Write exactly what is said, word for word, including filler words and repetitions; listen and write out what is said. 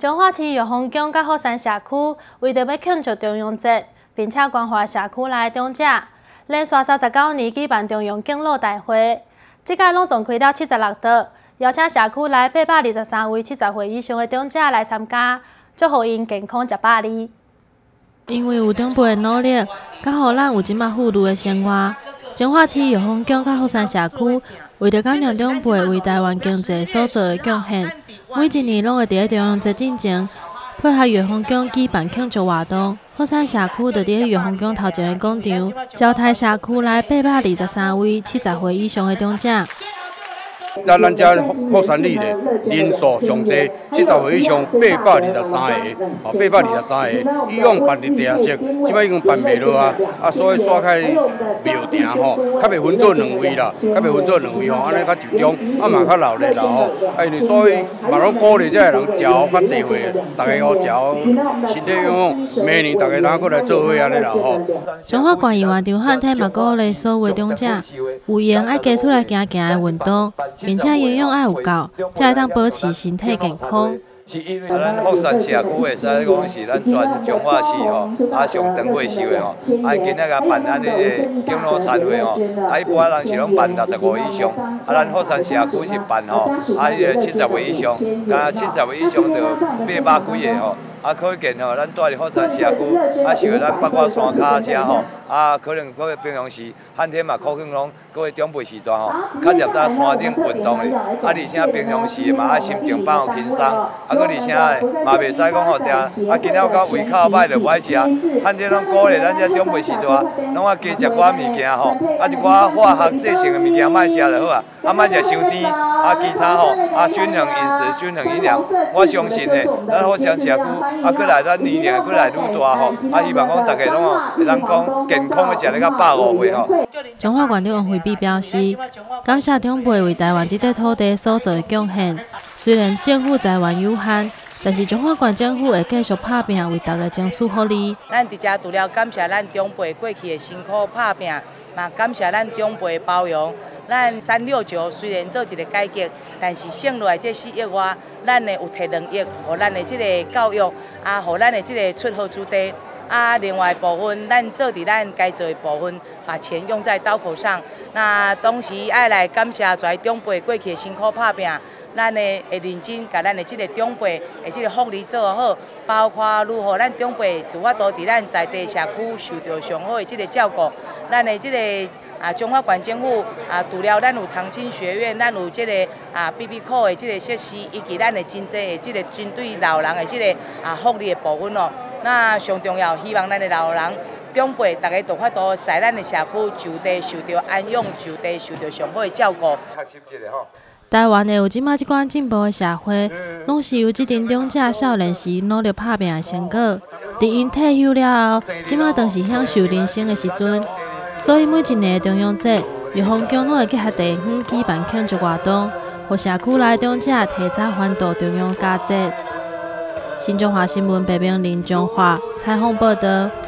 彰化市玉峰宫甲福山社区为着要庆祝重阳节，并且关怀社区内长者，连续三十九年举办重阳敬老大会。这届拢总开了七十六桌，邀请社区内八百二十三位七十岁以上的长者来参加，祝福因健康食百里。因为有长辈的努力，甲互咱有即马富裕的生活。彰化市玉峰宫甲福山社区为着感念长辈为台湾经济所做的贡献，每一年拢会伫咧重阳节进前，配合玉峰宫举办庆祝活动。福山社区就伫咧玉峰宫头前的广场，招待社区内八百二十三位七十岁以上的长者。 咱咱遮福山里咧人数上济，七十岁以上八百二十三个，哦，八百二十三个。以往办伫地下室，即摆已经办袂落啊，啊，所以刷开庙埕吼，较袂分做两位啦，较袂分做两位吼，安尼较集中，啊嘛较热闹啦吼。啊，因为所以嘛拢鼓励遮个人食较济岁，大家好食，身体养好，明年大家当过来做伙安尼啦吼。 彰化县议员张汉天嘛鼓励所有长者，有闲爱加出来行行的运动。并且营养爱有够，才会当保持身体健康。 啊，咱福山社区会使讲是咱全彰化市吼，啊上长岁寿的吼，啊今仔个办咱的敬老餐会吼，啊一般人是拢办六十五以上，啊咱福山社区是办吼，啊迄个七十岁以上，啊七十岁以上就八百几个吼。啊，可见吼，咱住伫福山社区，啊，是咱北挂山骹遮吼，啊，可能各位平常时旱天嘛，可能拢各位长辈时段吼，较入到山顶运动咧，啊，而且平常时嘛，啊，心情放互轻松，啊，搁而且嘛袂使讲吼，定啊，今仔到胃口歹就歹食，旱天拢鼓励咱遮长辈时段，拢啊加食寡物件吼，啊，一寡化学制成的物件莫食就好啊，啊，莫食伤甜，啊，其他吼，啊，均衡饮食，均衡营养，我相信咧，咱福山社区。啊，过来咱年龄过来愈大吼，啊，希望讲大家拢哦会当讲健康的食咧到百五岁吼。 彰化县长王惠美表示，感谢长辈为台湾这块土地所做的贡献。虽然政府资源有限，但是彰化县政府会继续打拼，为大家争取福利。 咱伫遮除了感谢咱长辈过去的辛苦打拼，嘛感谢咱长辈的包容。咱三六九虽然做一个改革，但是剩落来这四亿外，咱的有摕两亿，互咱的这个教育，啊，互咱的这个出好子弟，啊，另外部分咱做伫咱该做的部分，把钱用在刀口上。那同时爱来感谢在长辈过去的辛苦打拼，咱的会认真甲咱的这个长辈的这个福利做好，包括如何咱长辈有法度伫咱在地社区受到上好的这个照顾，咱的这个。啊，彰化县政府啊，除了咱有长青学院，咱有这个啊 B B 课的这个设施，以及咱的真济的这个针对老人的这个啊福利的部分哦。那上重要，希望咱的老人长辈大家有法度在咱的社区就地受到安养，就地受到上好的照顾。 台湾的有即马即款进步的社会，拢是由即群长者少年时努力打拼的成果。伫因退休了后，即马当是享受人生的时阵。所以每一年的重阳节，玉峰宫拢会结合地方举办庆祝活动，互社区内长者提早欢度重阳佳节。新中华新闻北平林中华采访报道。